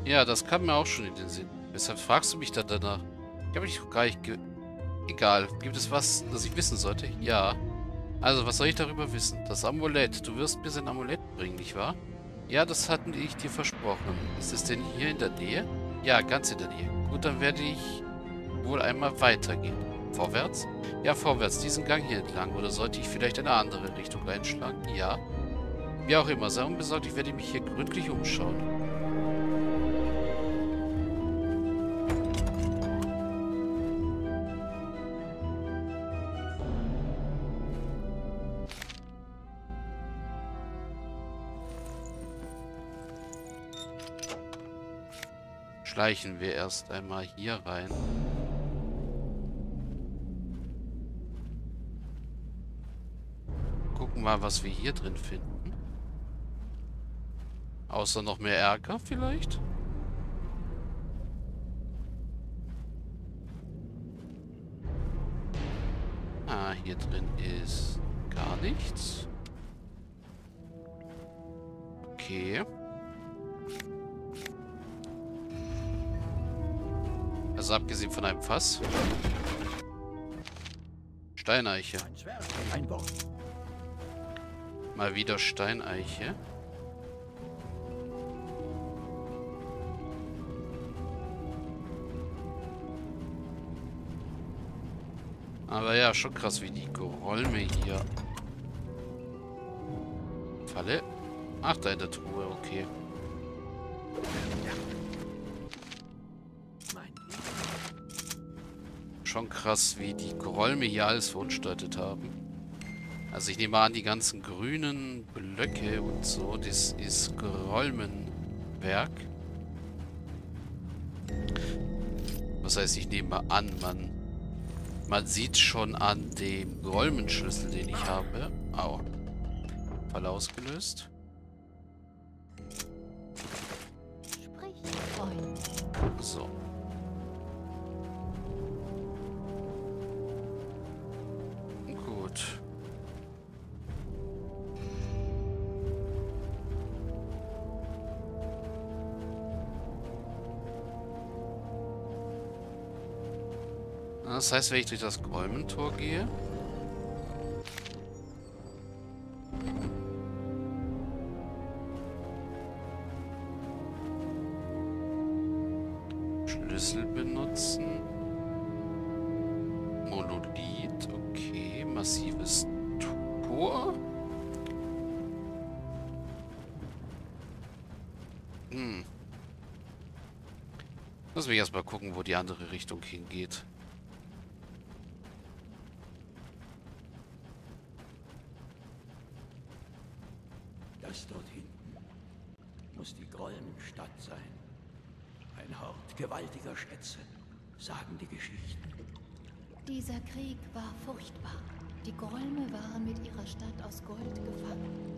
Ja, das kam mir auch schon in den Sinn. Weshalb fragst du mich dann danach? Ich habe dich doch gar nicht Egal. Gibt es was, das ich wissen sollte? Ja. Also, was soll ich darüber wissen? Das Amulett. Du wirst mir sein Amulett bringen, nicht wahr? Ja, das hatten ich dir versprochen. Ist es denn hier in der Nähe? Ja, ganz in der Nähe. Gut, dann werde ich wohl einmal weitergehen. Vorwärts? Ja, vorwärts. Diesen Gang hier entlang. Oder sollte ich vielleicht eine andere Richtung einschlagen? Ja. Wie auch immer. Sei unbesorgt, ich werde mich hier gründlich umschauen. Schleichen wir erst einmal hier rein. Gucken mal, was wir hier drin finden. Außer noch mehr Ärger vielleicht? Ah, hier drin ist gar nichts. Okay. Also abgesehen von einem Fass. Steineiche. Ein Zwerg, ein Wort. Mal wieder Steineiche. Aber ja, schon krass, wie die Gerolme hier. Falle? Ach, da in der Truhe, okay. Schon krass, wie die Gerolme hier alles verunstaltet haben. Also ich nehme an, die ganzen grünen Blöcke und so, das ist Gerolmenwerk. Was heißt, ich nehme an, man sieht schon an dem Gerolmenschlüssel, den ich habe. Au. Fall ausgelöst. Sprich, Freund. So. Gut. Das heißt, wenn ich durch das Gräumentor gehe... Schlüssel benutzen. Monolith, okay. Massives Tor. Lass mich erstmal gucken, wo die andere Richtung hingeht. Das dort hinten muss die Grollenstadt sein. Ein Hort gewaltiger Schätze, sagen die Geschichten. Dieser Krieg war furchtbar. Die Grolme waren mit ihrer Stadt aus Gold gefangen.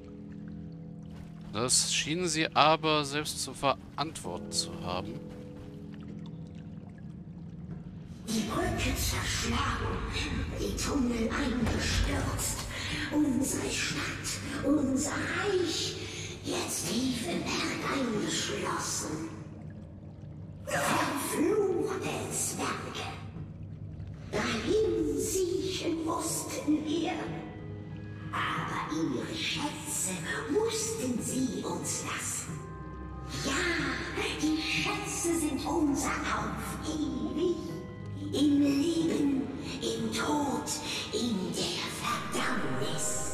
Das schienen sie aber selbst zu verantworten zu haben. Die Brücke zerschlagen, die Tunnel eingestürzt. Unsere Stadt, unser Reich, jetzt tief im Berg eingeschlossen. Verfluchte Zwerge. Dahin siechen mussten wir. Aber ihre Schätze mussten sie uns lassen. Ja, die Schätze sind unser auf ewig. Im Leben, im Tod, in der Verdammnis.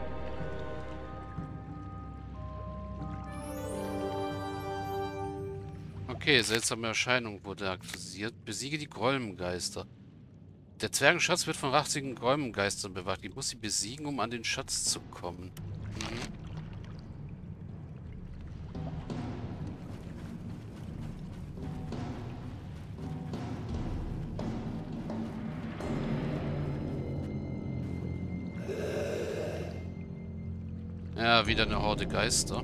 Okay, seltsame Erscheinung wurde aktualisiert. Besiege die Grolmengeister. Der Zwergenschatz wird von rachsigen Grolmengeistern bewacht. Ich muss sie besiegen, um an den Schatz zu kommen. Ja, wieder eine Horde Geister.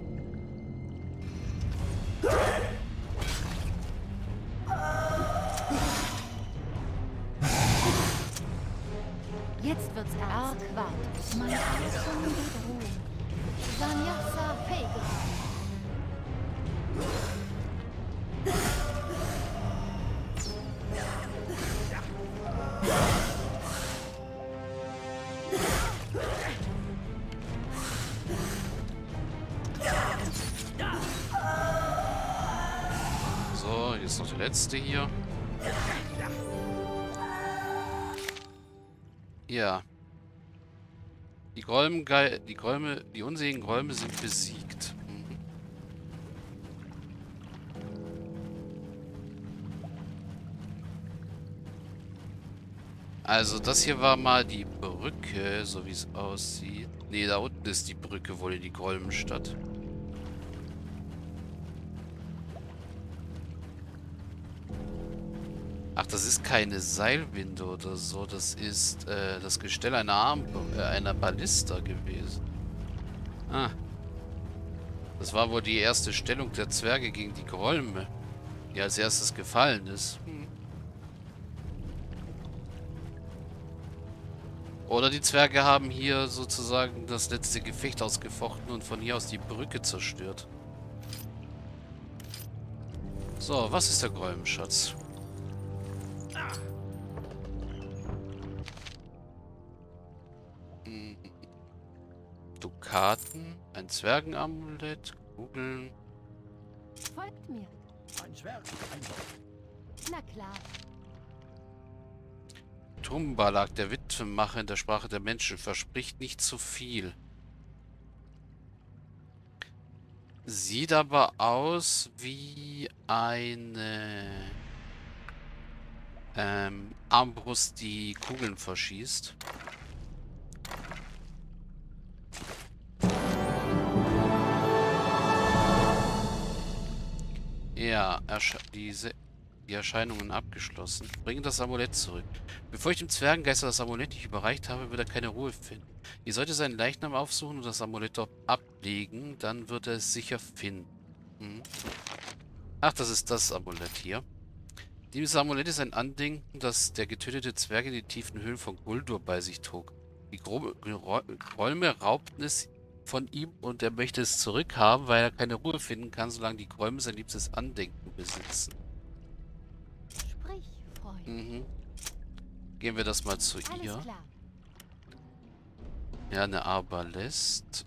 Jetzt wird's Arquat. Mein Ausgang bedroht. Sanyasa Fegra. So, jetzt noch der letzte hier. Ja. Die unseligen Gräume sind besiegt. Mhm. Also, das hier war mal die Brücke, so wie es aussieht. Ne, da unten ist die Brücke wohl in die Grolmenstadt. Ach, das ist keine Seilwinde oder so. Das ist das Gestell einer Ballista gewesen. Ah. Das war wohl die erste Stellung der Zwerge gegen die Grolme, die als erstes gefallen ist. Oder die Zwerge haben hier sozusagen das letzte Gefecht ausgefochten und von hier aus die Brücke zerstört. So, was ist der Grolmenschatz? Dukaten, ein Zwergenamulett, Kugeln. Folgt mir. Ein Zwerg, ein Wort. Na klar. Tumbalak, der Witwenmacher in der Sprache der Menschen, verspricht nicht zu viel. Sieht aber aus wie eine Armbrust, die Kugeln verschießt. Ja, die Erscheinungen abgeschlossen. Bringen das Amulett zurück. Bevor ich dem Zwergengeister das Amulett nicht überreicht habe, wird er keine Ruhe finden. Ihr solltet seinen Leichnam aufsuchen und das Amulett dort ablegen, dann wird er es sicher finden. Ach, das ist das Amulett hier. Dieses Amulett ist ein Andenken, das der getötete Zwerg in die tiefen Höhlen von Guldur bei sich trug. Die Grolme raubten es von ihm und er möchte es zurückhaben, weil er keine Ruhe finden kann, solange die Grolme sein liebstes Andenken besitzen. Sprich, Freund. Gehen wir das mal zu Alles ihr. klar. Ja, eine Arbalest.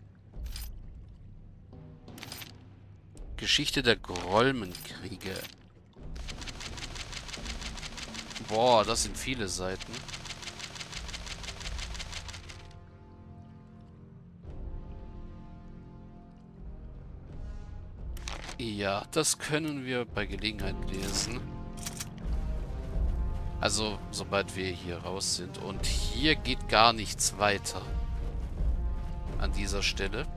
Geschichte der Grolmenkriege. Boah, das sind viele Seiten. Ja, das können wir bei Gelegenheit lesen. Also, sobald wir hier raus sind. Und hier geht gar nichts weiter. An dieser Stelle.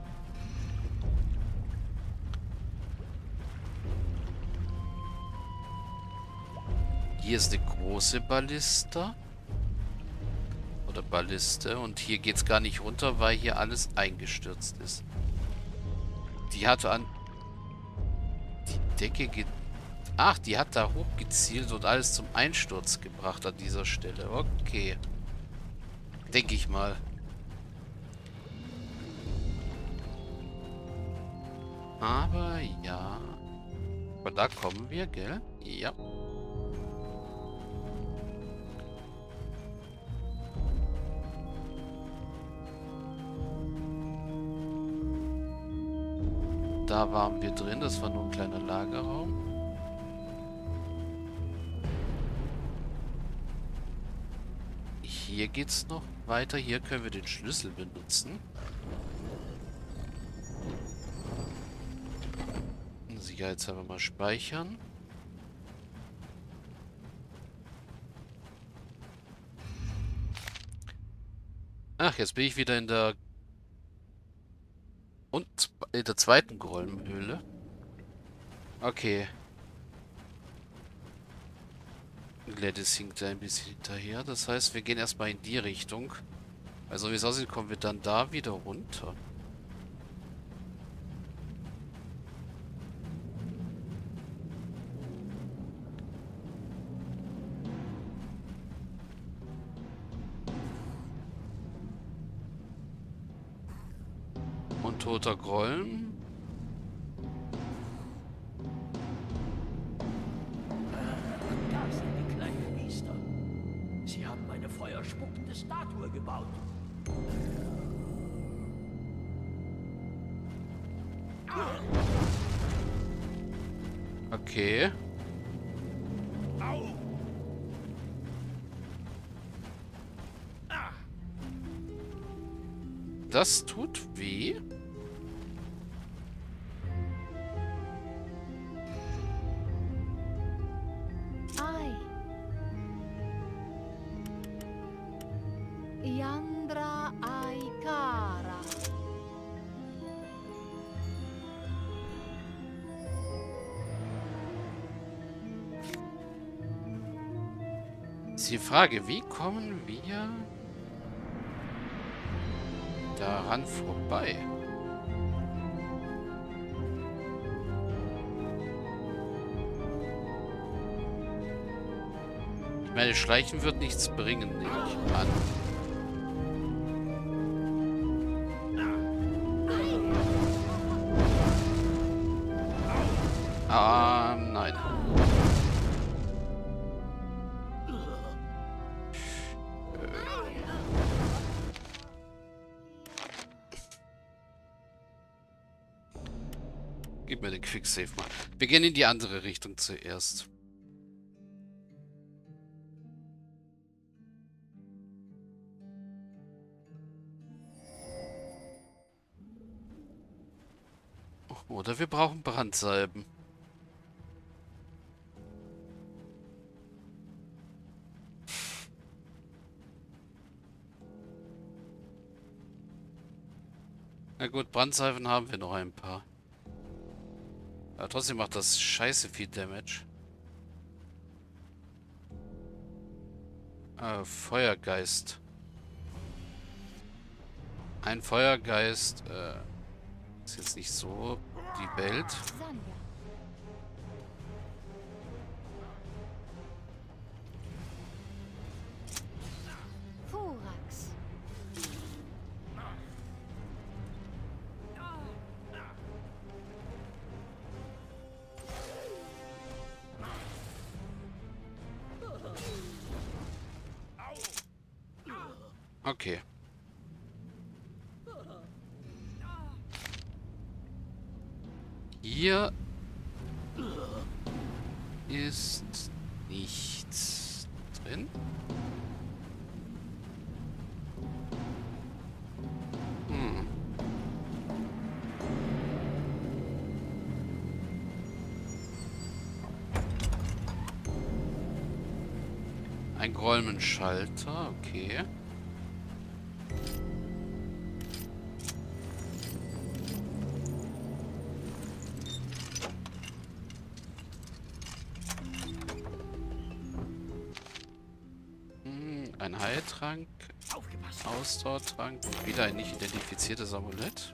Hier ist eine große Ballista. Oder Balliste. Und hier geht es gar nicht runter, weil hier alles eingestürzt ist. Die hatte an... Die Decke... Ach, die hat da hochgezielt und alles zum Einsturz gebracht an dieser Stelle. Okay. Denke ich mal. Aber ja. Aber da kommen wir, gell? Ja. Da waren wir drin. Das war nur ein kleiner Lagerraum. Hier geht's noch weiter. Hier können wir den Schlüssel benutzen. Sicherheitshalber mal speichern. Ach, jetzt bin ich wieder in der zweiten Grolmenhöhle. Okay. Gladys hinkt ein bisschen hinterher. Das heißt, wir gehen erstmal in die Richtung. Also wie es aussieht, kommen wir dann da wieder runter. Untoter Grolm. Da sind die kleinen Biester. Sie haben eine feuerspuckende Statue gebaut. Okay. Das tut weh. Ai. Yandra Aikara. Ist die Frage, wie kommen wir daran vorbei? Ich meine, Schleichen wird nichts bringen, nehme ich an. Nein. Gib mir den Quicksave mal. Wir gehen in die andere Richtung zuerst. Oder wir brauchen Brandsalben. Na gut, Brandsalben haben wir noch ein paar. Aber trotzdem macht das scheiße viel Damage. Feuergeist. Ein Feuergeist ist jetzt nicht so die Welt. Sanja. Thorax. Okay. Hier ist nichts drin. Ein Grolmenschalter, okay. Ein Heiltrank, Ausdauertrank und wieder ein nicht identifiziertes Amulett.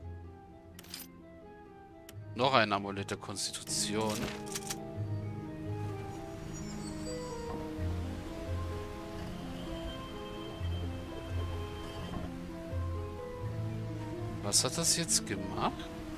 Noch ein Amulett der Konstitution. Was hat das jetzt gemacht?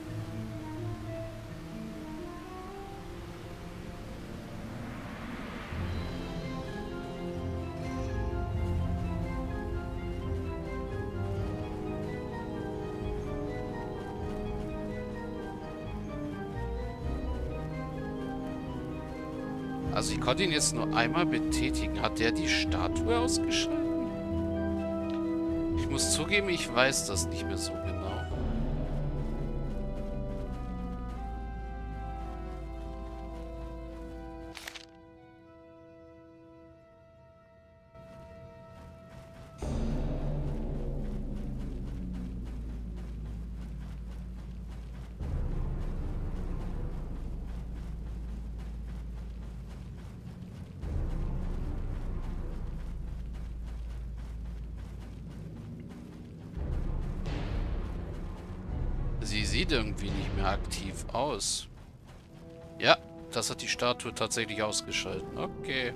Also ich konnte ihn jetzt nur einmal betätigen. Hat der die Statue ausgeschaltet? Ich muss zugeben, ich weiß das nicht mehr so genau. Sie sieht irgendwie nicht mehr aktiv aus. Ja, das hat die Statue tatsächlich ausgeschalten. Okay.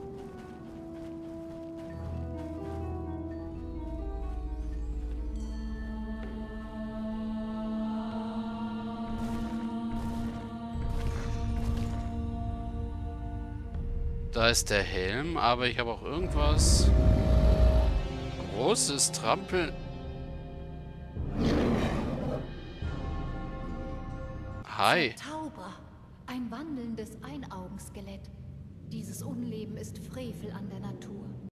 Da ist der Helm, aber ich habe auch irgendwas Großes Trampeln. Hi. Zauberer. Ein wandelndes Einaugenskelett. Dieses Unleben ist Frevel an der Natur.